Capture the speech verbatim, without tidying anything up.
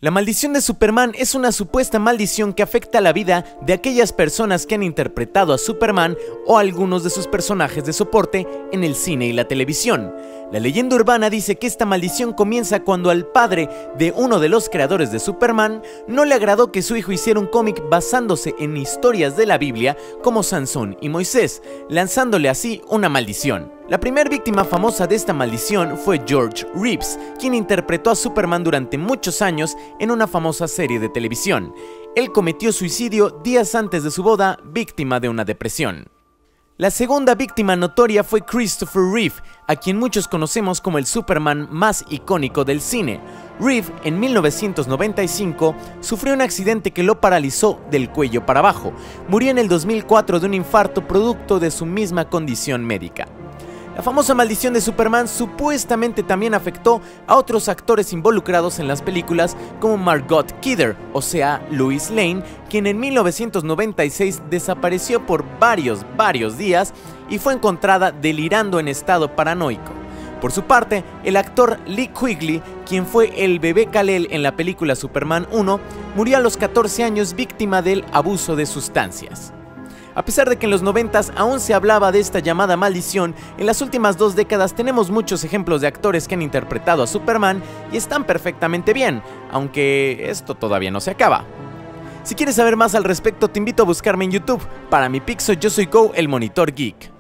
La maldición de Superman es una supuesta maldición que afecta la vida de aquellas personas que han interpretado a Superman o a algunos de sus personajes de soporte en el cine y la televisión. La leyenda urbana dice que esta maldición comienza cuando al padre de uno de los creadores de Superman no le agradó que su hijo hiciera un cómic basándose en historias de la Biblia como Sansón y Moisés, lanzándole así una maldición. La primera víctima famosa de esta maldición fue George Reeves, quien interpretó a Superman durante muchos años en una famosa serie de televisión. Él cometió suicidio días antes de su boda, víctima de una depresión. La segunda víctima notoria fue Christopher Reeve, a quien muchos conocemos como el Superman más icónico del cine. Reeve, en mil novecientos noventa y cinco, sufrió un accidente que lo paralizó del cuello para abajo. Murió en el dos mil cuatro de un infarto producto de su misma condición médica. La famosa maldición de Superman supuestamente también afectó a otros actores involucrados en las películas como Margot Kidder, o sea, Lois Lane, quien en mil novecientos noventa y seis desapareció por varios, varios días y fue encontrada delirando en estado paranoico. Por su parte, el actor Lee Quigley, quien fue el bebé Kal-El en la película Superman uno, murió a los catorce años víctima del abuso de sustancias. A pesar de que en los noventas aún se hablaba de esta llamada maldición, en las últimas dos décadas tenemos muchos ejemplos de actores que han interpretado a Superman y están perfectamente bien, aunque esto todavía no se acaba. Si quieres saber más al respecto, te invito a buscarme en YouTube. Para mi Pixo, yo soy Go, el Monitor Geek.